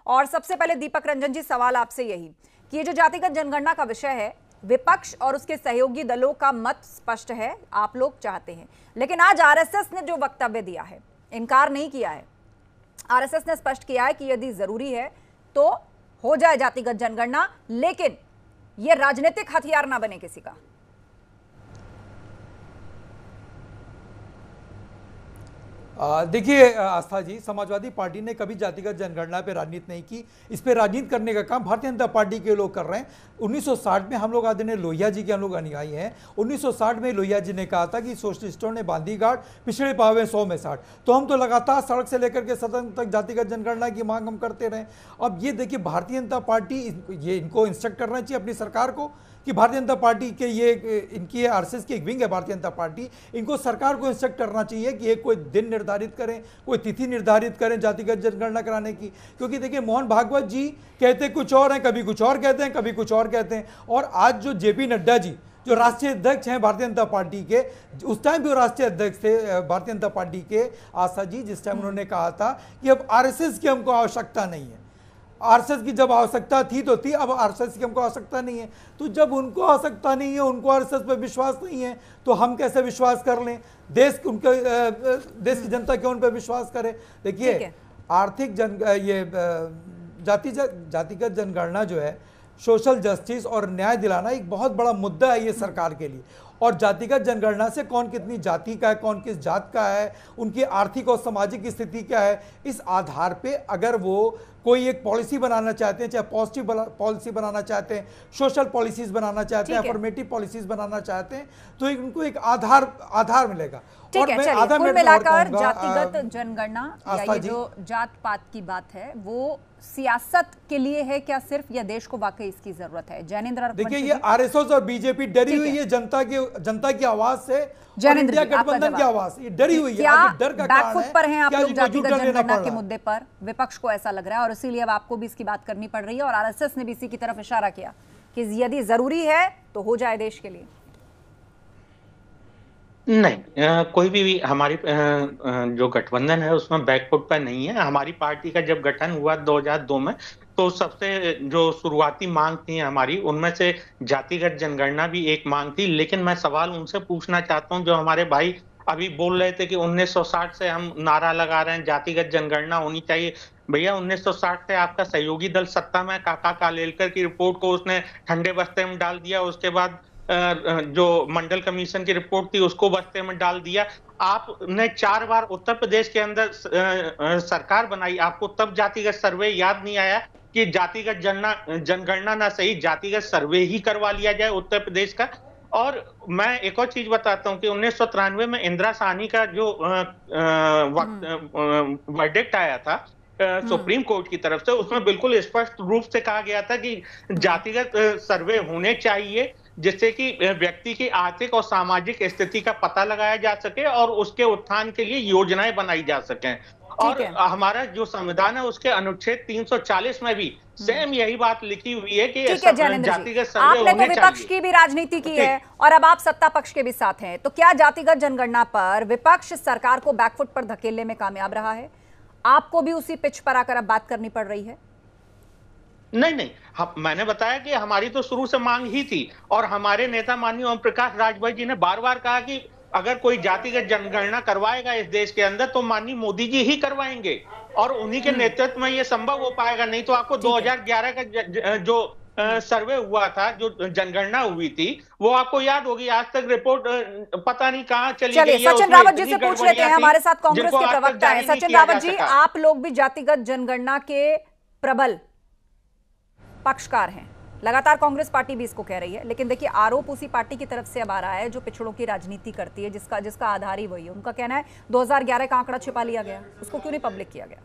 और सबसे पहले दीपक रंजन जी, सवाल आपसे यही कि ये जो जातिगत जनगणना का विषय है, विपक्ष और उसके सहयोगी दलों का मत स्पष्ट है, आप लोग चाहते हैं, लेकिन आज आरएसएस ने जो वक्तव्य दिया है, इनकार नहीं किया है। आरएसएस ने स्पष्ट किया है कि यदि जरूरी है तो हो जाए जातिगत जनगणना, लेकिन यह राजनीतिक हथियार ना बने किसी का। देखिए आस्था जी, समाजवादी पार्टी ने कभी जातिगत जनगणना पे राजनीति नहीं की। इस पे राजनीति करने का काम भारतीय जनता पार्टी के लोग कर रहे हैं। 1960 में हम लोग आदरणीय लोहिया जी के हम लोग अनुयायी हैं। 1960 में लोहिया जी ने कहा था कि सोशलिस्टों ने बांधी गांठ, पिछड़े पावे 100 में 60। तो हम तो लगातार सड़क से लेकर के सदन तक जातिगत जनगणना की मांग हम करते रहे। अब ये देखिए, भारतीय जनता पार्टी ये इनको इंस्ट्रक्ट करना चाहिए अपनी सरकार को कि भारतीय जनता पार्टी के ये इनकी आरएसएस की एक विंग है भारतीय जनता पार्टी, इनको सरकार को इंस्ट्रक्ट करना चाहिए कि एक कोई दिन निर्धारित करें, कोई तिथि निर्धारित करें जातिगत जनगणना कराने की। क्योंकि देखिए, मोहन भागवत जी कहते कुछ और हैं, कभी कुछ और कहते हैं, कभी कुछ और कहते हैं। और आज जो जेपी नड्डा जी जो राष्ट्रीय अध्यक्ष हैं भारतीय जनता पार्टी के, उस टाइम भी वो राष्ट्रीय अध्यक्ष थे भारतीय जनता पार्टी के, आशा जी, जिस टाइम उन्होंने कहा था कि अब आरएसएस की हमको आवश्यकता नहीं है। आरएसएस की जब आवश्यकता थी तो थी, अब आरएसएस की हमको आवश्यकता नहीं है। तो जब उनको आवश्यकता नहीं है, उनको आरएसएस पर विश्वास नहीं है, तो हम कैसे विश्वास कर लें? देश की जनता क्यों उन पर विश्वास करे? देखिए, आर्थिक जातिगत जनगणना जो है, सोशल जस्टिस और न्याय दिलाना एक बहुत बड़ा मुद्दा है ये सरकार के लिए। और जातिगत जनगणना से कौन कितनी जाति का है, कौन किस जात का है, उनकी आर्थिक और सामाजिक स्थिति क्या है, इस आधार पे अगर वो कोई एक पॉलिसी बनाना चाहते हैं, चाहे पॉजिटिव पॉलिसी बनाना चाहते हैं, सोशल पॉलिसीज बनाना चाहते हैं, अफर्मेटिव पॉलिसीज बनाना चाहते हैं, तो उनको एक आधार मिलेगा। ठीक है, चलिए, कुल मिलाकर जातिगत जनगणना या ये जो जात पात की बात है वो सियासत के लिए है क्या सिर्फ, या देश को वाकई इसकी जरूरत है? जैनेंद्र, देखिए, ये आरएसएस और बीजेपी डरी हुई है जनता की आवाज से, इंडिया गठबंधन की आवाज, ये डरी हुई है। डर का बैकफुट पर हैं आप लोग जातिगत जनगणना के मुद्दे पर? विपक्ष को ऐसा लग रहा है और इसीलिए अब आपको भी इसकी बात करनी पड़ रही है, और आरएसएस ने भी इसी की तरफ इशारा किया कि यदि जरूरी है तो हो जाए देश के लिए। नहीं, कोई भी हमारी जो गठबंधन है उसमें बैकफुट पर नहीं है। हमारी पार्टी का जब गठन हुआ 2002 में, तो सबसे जो शुरुआती मांग थी हमारी, उनमें से जातिगत जनगणना भी एक मांग थी। लेकिन मैं सवाल उनसे पूछना चाहता हूं, जो हमारे भाई अभी बोल रहे थे कि 1960 से हम नारा लगा रहे हैं जातिगत जनगणना होनी चाहिए। भैया, 1960 से आपका सहयोगी दल सत्ता में, काका कालेलकर की रिपोर्ट को उसने ठंडे बस्ते में डाल दिया। उसके बाद जो मंडल कमीशन की रिपोर्ट थी उसको बस्ते में डाल दिया। आपने 4 बार उत्तर प्रदेश के अंदर सरकार बनाई, आपको तब जातिगत सर्वे याद नहीं आया कि जातिगत जनगणना ना सही, जातिगत सर्वे ही करवा लिया जाए उत्तर प्रदेश का? और मैं एक और चीज बताता हूं कि 1993 में इंदिरा साहनी का जो वर्डिक्ट आया था सुप्रीम कोर्ट की तरफ से, उसमें बिल्कुल स्पष्ट रूप से कहा गया था कि जातिगत सर्वे होने चाहिए, जिससे कि व्यक्ति की आर्थिक और सामाजिक स्थिति का पता लगाया जा सके और उसके उत्थान के लिए योजनाएं बनाई जा सकें। और हमारा जो संविधान है उसके अनुच्छेद 340 में भी सेम यही बात लिखी हुई है कि जातिगत सर्वे आपने तो विपक्ष की भी राजनीति की है और अब आप सत्ता पक्ष के भी साथ हैं, तो क्या जातिगत जनगणना पर विपक्ष सरकार को बैकफुट पर धकेलने में कामयाब रहा है? आपको भी उसी पिच पर आकर अब बात करनी पड़ रही है? नहीं, मैंने बताया कि हमारी तो शुरू से मांग ही थी, और हमारे नेता माननीय ओम प्रकाश राजभर जी ने बार बार कहा कि अगर कोई जातिगत जनगणना करवाएगा इस देश के अंदर तो माननीय मोदी जी ही करवाएंगे, और उन्हीं के नेतृत्व में ये संभव हो पाएगा। नहीं तो आपको 2011 का जो सर्वे हुआ था, जो जनगणना हुई थी, वो आपको याद होगी, आज तक रिपोर्ट पता नहीं कहां चली गई है। सचिन रावत जी से पूछ लेते हैं, हमारे साथ कांग्रेस के प्रवक्ता हैं। सचिन रावत जी, आप लोग भी जातिगत जनगणना के प्रबल पक्षकार हैं, लगातार कांग्रेस पार्टी भी इसको कह रही है, लेकिन देखिए आरोप उसी पार्टी की तरफ से अब आ रहा है जो पिछड़ों की राजनीति करती है, जिसका आधार ही वही है। उनका कहना है 2011 का आंकड़ा छिपा लिया गया, उसको क्यों नहीं पब्लिक किया गया?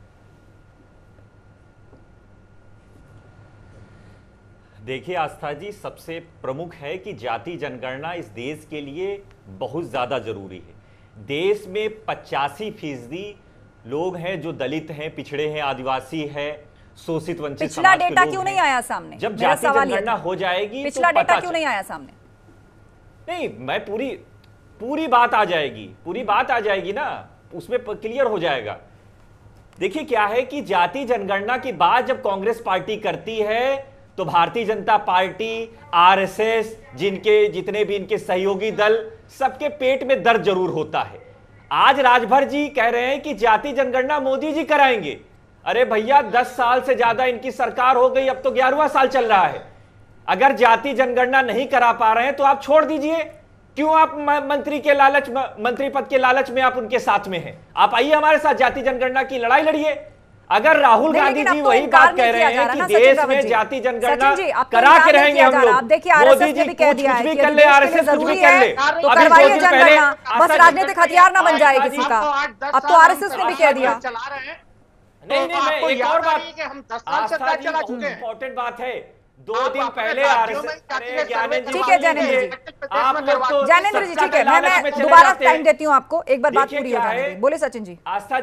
देखिए आस्था जी, सबसे प्रमुख है कि जाति जनगणना इस देश के लिए बहुत ज्यादा जरूरी है। देश में 85% लोग हैं जो दलित हैं, पिछड़े हैं, आदिवासी हैं, शोषित वंचित पिछला डेटा क्यों नहीं आया सामने? जब जाति जनगणना हो जाएगी पिछला डेटा क्यों नहीं आया सामने? नहीं, मैं पूरी बात आ जाएगी, पूरी बात आ जाएगी ना, उसमें क्लियर हो जाएगा। देखिए क्या है कि जाति जनगणना की बात जब कांग्रेस पार्टी करती है तो भारतीय जनता पार्टी, आरएसएस, जिनके जितने भी इनके सहयोगी दल, सबके पेट में दर्द जरूर होता है। आज राजभर जी कह रहे हैं कि जाति जनगणना मोदी जी कराएंगे। अरे भैया 10 साल से ज्यादा इनकी सरकार हो गई, अब तो 11वां साल चल रहा है। अगर जाति जनगणना नहीं करा पा रहे हैं तो आप छोड़ दीजिए। क्यों आप मंत्री पद के लालच में आप उनके साथ में हैं? आप आइए हमारे साथ जाति जनगणना की लड़ाई लड़िए। अगर राहुल गांधी जी वही बात कह रहे हैं कि देश में जाति जनगणना करा के रहेंगे हम लोग, मोदी जी कुछ भी कर ले, आरएसएस कुछ भी कर ले, तो करवाइए जनगणना, बस राजनीतिक हथियार ना बन जाए किसी का। अब तो आरएसएस ने भी कह दिया। नहीं, मैं एक और बात, इंपॉर्टेंट बात है, 2 दिन पहले ठीक है ज्ञानेंद्र जी, ज्ञानेंद्र जी ठीक है, मैं दोबारा टाइम देती हूँ आपको, एक बार बात पूरी हो जाए। बोले सचिन जी।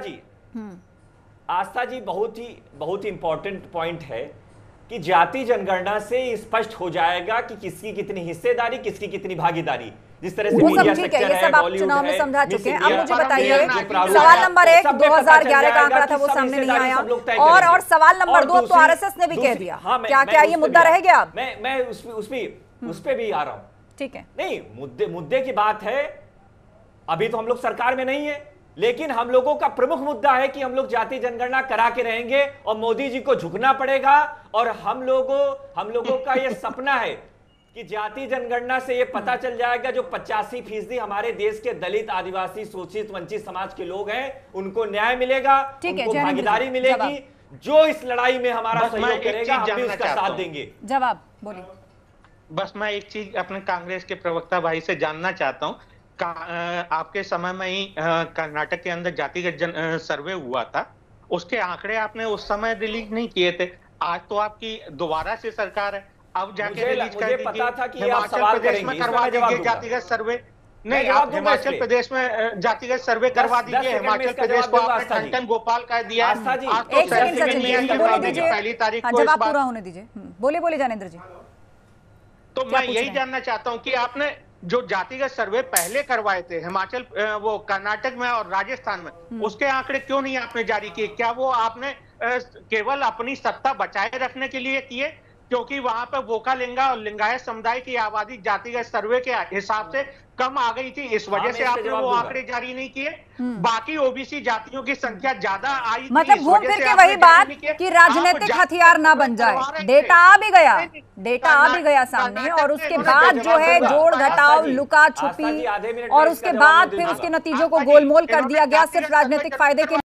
आस्था जी बहुत ही इंपॉर्टेंट पॉइंट है कि जाति जनगणना से स्पष्ट हो जाएगा कि किसकी कितनी हिस्सेदारी, किसकी कितनी भागीदारी। जिस तरह से मीडिया सेक्टर है, बॉलीवुड चुनाव में समझा चुके हैं। अब मुझे बताइए, सवाल नंबर 1 2011 का आंकड़ा था, वो सामने नहीं आया, और सवाल नंबर 2 तो आरएसएस ने भी कह दिया। क्या ये मुद्दा रह गया? मैं उस पे भी आ रहा हूं। ठीक है, नहीं, मुद्दे की बात है। अभी तो हम लोग सरकार में नहीं है, लेकिन हम लोगों का प्रमुख मुद्दा है कि हम लोग जाति जनगणना करा के रहेंगे और मोदी जी को झुकना पड़ेगा। और हम लोगों का यह सपना है कि जाति जनगणना से यह पता चल जाएगा जो 85% हमारे देश के दलित, आदिवासी, शोषित, वंचित समाज के लोग हैं, उनको न्याय मिलेगा, उनको भागीदारी मिलेगी। जो इस लड़ाई में हमारा सहयोग करेगा, हम भी उसका साथ देंगे। जवाब बोलिए। बस मैं एक चीज अपने कांग्रेस के प्रवक्ता भाई से जानना चाहता हूँ। आपके समय में ही कर्नाटक के अंदर जातिगत सर्वे हुआ था, उसके आंकड़े आपने उस समय रिलीज नहीं किए थे। आज तो आपकी दोबारा से सरकार है, अब जाके रिलीज कर दीजिए। हिमाचल प्रदेश में करवा दीजिए जातिगत सर्वे। नहीं, आप हिमाचल प्रदेश में जातिगत सर्वे करवा दीजिए। हिमाचल प्रदेश को आपने ठन भोपाल कर दिया। पहली तारीख को जवाब पूरा होने दीजिए। बोले ज्ञानेंद्र जी। तो मैं यही जानना चाहता हूँ कि आपने जो जातिगत सर्वे पहले करवाए थे हिमाचल, वो कर्नाटक में और राजस्थान में, उसके आंकड़े क्यों नहीं आपने जारी किए? क्या वो आपने केवल अपनी सत्ता बचाए रखने के लिए किए? क्योंकि वहां पर वोकालिंगा और लिंगायत समुदाय की आबादी जातिगत सर्वे के हिसाब से कम आ गई थी, इस वजह से आपने वो आंकड़े जारी नहीं किए। बाकी ओबीसी जातियों की संख्या ज्यादा आई, मतलब घूम फिर के वही बात कि राजनीतिक हथियार ना बन जाए। डेटा आ भी गया सामने, और उसके बाद जो है जोड़ घटाव, लुका छुपी, और उसके बाद फिर उसके नतीजों को गोलमोल कर दिया गया सिर्फ राजनीतिक फायदे के